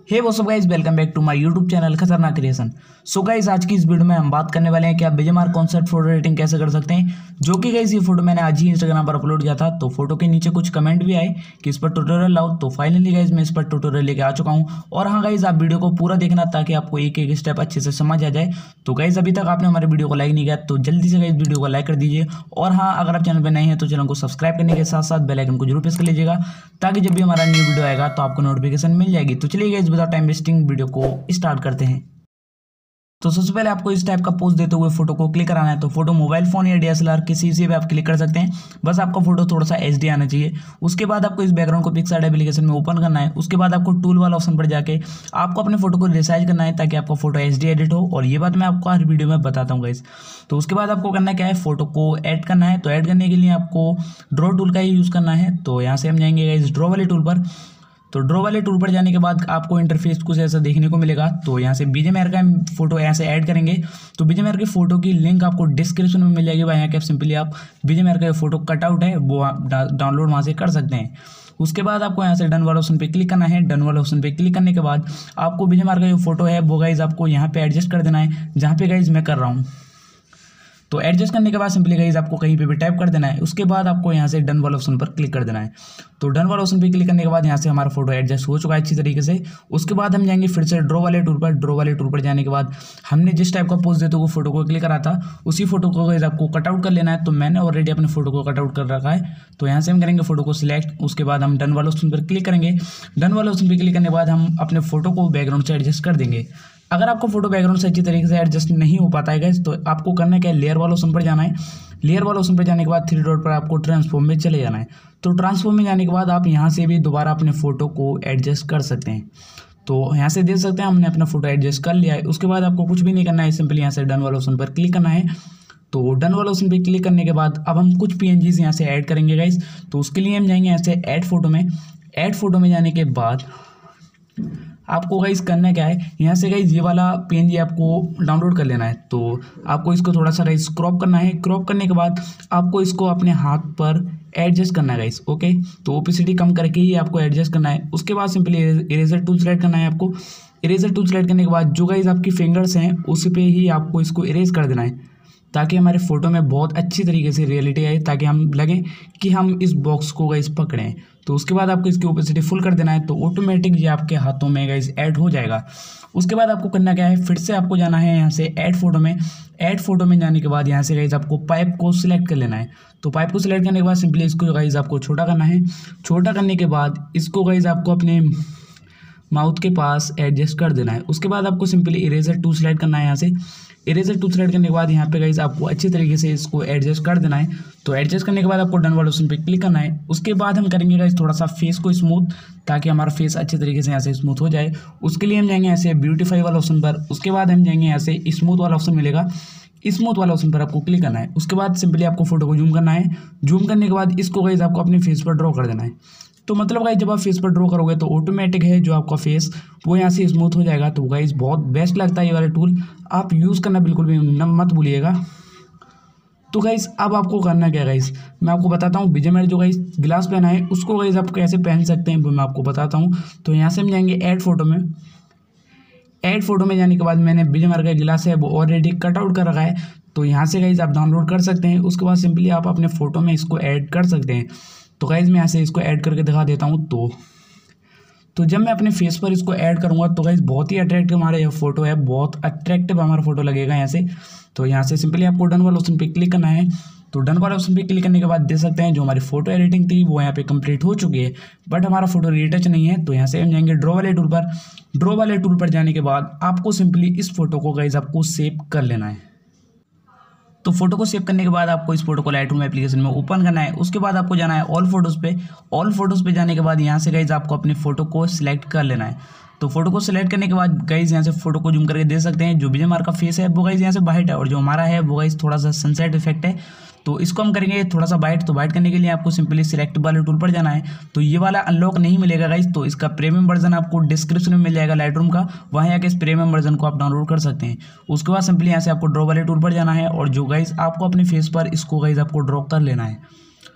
हे वो up guys, welcome back to my YouTube channel Khatarnak creation. So guys, आज की इस वीडियो में हम बात करने वाले हैं कि आप बीजीएमआई कॉन्सेप्ट फोटो एडिटिंग कैसे कर सकते हैं। जो कि गाइस ये फोटो मैंने आज ही इंस्टाग्राम पर अपलोड किया था, तो फोटो के नीचे कुछ कमेंट भी आए कि इस पर ट्यूटोरियल लाओ। तो फाइनली गाइस मैं इस पर ट्यूटोरियल लेके आ चुका हूँ। और हाँ गाइस, आप वीडियो को पूरा देखना ताकि आपको एक एक स्टेप अच्छे से समझ आ जाए। तो गाइस अभी तक आपने हमारे वीडियो को लाइक नहीं किया तो जल्दी से गाइस वीडियो को लाइक कर दीजिए। और हाँ, अगर आप चैनल पर नए हैं तो चैनल को सब्सक्राइब करने के साथ साथ बेल आइकन को जरूर प्रेस कर लीजिएगा ताकि जब भी हमारा न्यू वीडियो आएगा तो आपको नोटिफिकेशन मिल जाएगी। तो चलिए guys without time wasting video को स्टार्ट करते हैं। तो सबसे पहले आपको इस टाइप का पोज देते हुए फोटो को क्लिक कराना है। तो फोटो मोबाइल फोन या डीएसएलआर किसी से भी आप क्लिक कर सकते हैं, बस आपका फोटो थोड़ा सा एचडी आना चाहिए। उसके बाद आपको इस बैकग्राउंड को पिक्सआर्ट एप्लीकेशन में ओपन करना है। उसके बाद आपको टूल वाला ऑप्शन पर जाके आपको अपने फोटो को रिसाइज करना है ताकि आपका फोटो एचडी एडिट हो। और ये बात मैं आपको हर वीडियो में बताता हूँ गाइस। तो उसके बाद आपको करना क्या है, फोटो को ऐड करना है। तो ऐड करने के लिए आपको ड्रॉ टूल का ही यूज़ करना है। तो यहाँ से हम जाएंगे गाइस ड्रॉ वाले टूल पर। तो ड्रॉ वाले टूल पर जाने के बाद आपको इंटरफेस कुछ ऐसा देखने को मिलेगा। तो यहाँ से बीजीएमआई का फोटो यहाँ से ऐड करेंगे। तो बीजीएमआई की फोटो की लिंक आपको डिस्क्रिप्शन में मिल जाएगी। यहाँ के सिंपली आप बीजीएमआई का फोटो कटआउट है वो डाउनलोड वहाँ से कर सकते हैं। उसके बाद आपको यहाँ से डन वाला ऑप्शन पे क्लिक करना है। डन वाला ऑप्शन पे क्लिक करने के बाद आपको बीजीएमआई का जो फोटो है वो गाइज आपको यहाँ पे एडजस्ट कर देना है, जहाँ पे गाइज मैं कर रहा हूँ। तो एडजस्ट करने के बाद सिंपली गाइज आपको कहीं पे भी टैप कर देना है। उसके बाद आपको यहाँ से डन वाला ऑप्शन पर क्लिक कर देना है। तो डन वाला ऑप्शन पे क्लिक करने के बाद यहाँ से हमारा फोटो एडजस्ट हो चुका है अच्छी तरीके से। उसके बाद हम जाएंगे फिर से ड्रॉ वाले टूल पर। ड्रॉ वाले टूल पर जाने के बाद हमने जिस टाइप का पोज देते हुए फोटो को क्लिक करा था उसी फोटो को गाइज आपको कटआउट कर लेना है। तो मैंने ऑलरेडी अपने फोटो को कटआउट कर रखा है। तो यहाँ से हम करेंगे फोटो को सिलेक्ट। उसके बाद हम डन वाले ऑप्शन पर क्लिक करेंगे। डन वाले ऑप्शन पर क्लिक करने के बाद हम अपने फोटो को बैकग्राउंड से एडजस्ट कर देंगे। अगर आपको फोटो बैकग्राउंड से अच्छी तरीके से एडजस्ट नहीं हो पाता है गाइस, तो आपको करना क्या है, लेयर वाले ऑप्शन पर जाना है। लेयर वाले ऑप्शन पर जाने के बाद थ्री डॉट पर आपको ट्रांसफॉर्म में चले जाना है। तो ट्रांसफॉर्म में जाने के बाद आप यहाँ से भी दोबारा अपने फोटो को एडजस्ट कर सकते हैं। तो यहाँ से देख सकते हैं हमने अपना फोटो एडजस्ट कर लिया है। उसके बाद आपको कुछ भी नहीं करना है, सिंपली यहाँ से डन वाले ऑप्शन पर क्लिक करना है। तो डन वाला ऑप्शन पे क्लिक करने के बाद अब हम कुछ पीएनजीज यहाँ से ऐड करेंगे गाइस। तो उसके लिए हम जाएंगे यहाँ से ऐड फोटो में। ऐड फोटो में जाने के बाद आपको गाइस करना क्या है, यहाँ से गाइस ये वाला पीएनजी आपको डाउनलोड कर लेना है। तो आपको इसको थोड़ा सा गाइस क्रॉप करना है। क्रॉप करने के बाद आपको इसको अपने हाथ पर एडजस्ट करना है गाइस। ओके, तो ओपेसिटी कम करके ही आपको एडजस्ट करना है। उसके बाद सिंपली इरेजर टूल सेलेक्ट करना है आपको। इरेजर टूल सेलेक्ट करने के बाद जो गाइस आपकी फिंगर्स हैं उस पर ही आपको इसको इरेज कर देना है ताकि हमारे फोटो में बहुत अच्छी तरीके से रियलिटी आए, ताकि हम लगे कि हम इस बॉक्स को गाइस पकड़ें। तो उसके बाद आपको इसकी ओपेसिटी फुल कर देना है। तो ऑटोमेटिक ये आपके हाथों में गाइस ऐड हो जाएगा। उसके बाद आपको करना क्या है, फिर से आपको जाना है यहाँ से ऐड फोटो में। ऐड फोटो में जाने के बाद यहाँ से गाइस आपको पाइप को सिलेक्ट कर लेना है। तो पाइप को सिलेक्ट करने के बाद सिंपली इसको गाइस आपको छोटा करना है। छोटा करने के बाद इसको गाइस आपको अपने माउथ के पास एडजस्ट कर देना है। उसके बाद आपको सिंपली इरेजर टूल सेलेक्ट करना है। यहाँ से इरेजर टूल सेलेक्ट करने के बाद यहाँ पे गाइस आपको अच्छी तरीके से इसको एडजस्ट कर देना है। तो एडजस्ट करने के बाद आपको डन वाले ऑप्शन पे क्लिक करना है। उसके बाद हम करेंगे गाइस थोड़ा सा फेस को स्मूथ, ताकि हमारा फेस अच्छे तरीके से यहाँ से स्मूथ हो जाए। उसके लिए हम जाएंगे यहाँ से ब्यूटीफाई वाला ऑप्शन पर। उसके बाद हम जाएंगे यहाँ से स्मूथ वाला ऑप्शन मिलेगा। स्मूथ वाला ऑप्शन पर आपको क्लिक करना है। उसके बाद सिंपली आपको फोटो को जूम करना है। जूम करने के बाद इसको गाइस आपको अपने फेस पर ड्रॉ कर देना है। तो मतलब गाइस जब आप फेस पर ड्रॉ करोगे तो ऑटोमेटिक है जो आपका फेस वो यहाँ से स्मूथ हो जाएगा। तो गाइस बहुत बेस्ट लगता है ये वाला टूल, आप यूज़ करना बिल्कुल भी मत भूलिएगा। तो गाइस अब आपको करना क्या है गाइस, मैं आपको बताता हूँ। बीजीएमआई जो गाइस ग्लास पहना है उसको गाइस आप कैसे पहन सकते हैं वो मैं आपको बताता हूँ। तो यहाँ से हम जाएंगे ऐड फोटो में। ऐड फोटो में जाने के बाद मैंने बीजीएमआई का गिलास है वो ऑलरेडी कट आउट कर रखा है। तो यहाँ से गाइस आप डाउनलोड कर सकते हैं। उसके बाद सिंपली आप अपने फोटो में इसको ऐड कर सकते हैं। तो गाइस मैं यहाँ से इसको ऐड करके दिखा देता हूँ। तो जब मैं अपने फेस पर इसको ऐड करूँगा तो गाइस बहुत ही अट्रैक्टिव हमारा ये फोटो है, बहुत अट्रैक्टिव हमारा फोटो लगेगा यहाँ से। तो यहाँ से सिंपली आपको डन वाले ऑप्शन पे क्लिक करना है। तो डन वाले ऑप्शन पे क्लिक करने के बाद देख सकते हैं जो हमारी फोटो एडिटिंग थी वो यहाँ पे कंप्लीट हो चुकी है, बट हमारा फोटो रीटच नहीं है। तो यहाँ से हम जाएंगे ड्रॉ वाले टूल पर। ड्रॉ वाले टूल पर जाने के बाद आपको सिंपली इस फोटो को गाइस आपको सेव कर लेना है। तो फोटो को सेव करने के बाद आपको इस फोटो को लाइटरूम एप्लीकेशन में ओपन करना है। उसके बाद आपको जाना है ऑल फोटोज़ पे। ऑल फोटोज़ पे जाने के बाद यहाँ से गाइज आपको अपने फोटो को सिलेक्ट कर लेना है। तो फोटो को सिलेक्ट करने के बाद गाइज यहाँ से फोटो को जूम करके देख सकते हैं जो बीजीएमआई का फेस है वो गाइज यहाँ से वाइट है और जो हमारा है वो गाइज थोड़ा सा सनसेट इफेक्ट है। तो इसको हम करेंगे थोड़ा सा वाइट। तो वाइट करने के लिए आपको सिंपली सिलेक्ट वाले टूल पर जाना है। तो ये वाला अनलॉक नहीं मिलेगा गाइस, तो इसका प्रीमियम वर्जन आपको डिस्क्रिप्शन में मिल जाएगा लाइटरूम का, वहाँ आके इस प्रीमियम वर्जन को आप डाउनलोड कर सकते हैं। उसके बाद सिंपली यहाँ से आपको ड्रॉ वाले टूल पर जाना है और जो गाइस आपको अपने फेस पर इसको गाइस आपको ड्रॉ कर लेना है।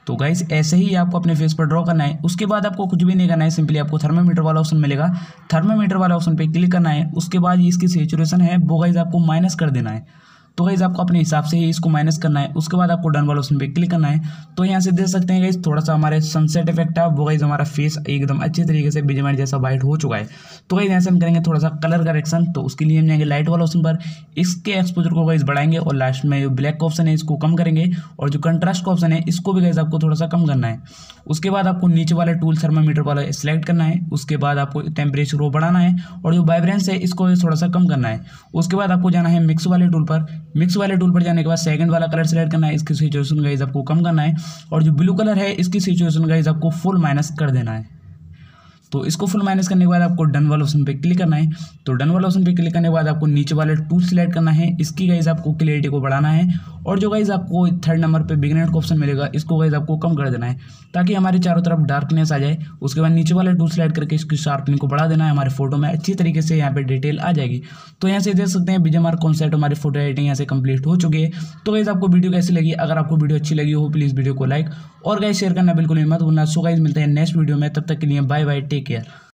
तो गाइस ऐसे ही आपको अपने फेस पर ड्रॉ करना है। उसके बाद आपको कुछ भी नहीं करना है, सिंपली आपको थर्मामीटर वाला ऑप्शन मिलेगा, थर्मामीटर वाला ऑप्शन पे क्लिक करना है। उसके बाद इसकी सैचुरेशन है वो गाइस आपको माइनस कर देना है। तो गाइस आपको अपने हिसाब से ही इसको माइनस करना है। उसके बाद आपको डन वाला ऑप्शन पे क्लिक करना है। तो यहाँ से देख सकते हैं गाइस थोड़ा सा हमारे सनसेट इफेक्ट है वो गाइस हमारा फेस एकदम अच्छे तरीके से बीजीएमआई जैसा वाइट हो चुका है। तो गाइस यहाँ से हम करेंगे थोड़ा सा कलर करेक्शन। तो उसके लिए हम जाएंगे लाइट वाला ऑप्शन पर, इसके एक्सपोजर को गाइस बढ़ाएंगे और लास्ट में जो ब्लैक का ऑप्शन है इसको कम करेंगे और जो कंट्रास्ट का ऑप्शन है इसको भी गाइस आपको थोड़ा सा कम करना है। उसके बाद आपको नीचे वाले टूल थर्मामीटर वाला सेलेक्ट करना है। उसके बाद आपको टेम्परेचर को बढ़ाना है और जो वाइब्रेंस है इसको थोड़ा सा कम करना है। उसके बाद आपको जाना है मिक्स वाले टूल पर, मिक्स वाले टूल पर जाने के बाद सेकंड वाला कलर सेलेक्ट करना है, इसकी सिचुएशन गाइस आपको कम करना है और जो ब्लू कलर है इसकी सिचुएशन गाइस आपको फुल माइनस कर देना है। तो इसको फुल माइनस करने के बाद आपको डन वाला ऑप्शन पे क्लिक करना है। तो डन वाला ऑप्शन पे क्लिक करने के बाद आपको नीचे वाले टूल सिलेक्ट करना है, इसकी गाइस आपको क्लियरिटी को बढ़ाना है और जो गाइस आपको थर्ड नंबर पे बिगनेट का ऑप्शन मिलेगा इसको गाइस आपको कम कर देना है ताकि हमारे चारों तरफ डार्कनेस आ जाए। उसके बाद नीचे वाले टूल सिलेक्ट करके इसकी शार्पनिंग को बढ़ा देना है, हमारे फोटो में अच्छी तरीके से यहाँ पे डिटेल आ जाएगी। तो यहाँ से देख सकते हैं बीजीएमआई कॉन्सेप्ट हमारी फोटो एडिटिंग यहाँ से कंप्लीट हो चुकी है। तो गाइस आपको वीडियो कैसी लगी, अगर आपको वीडियो अच्छी लगी हो प्लीज़ वीडियो को लाइक और गाइस शेयर करना बिल्कुल मत भूलना। सो गाइस मिलते हैं नेक्स्ट वीडियो में, तब तक के लिए बाय बाय, टेक केयर।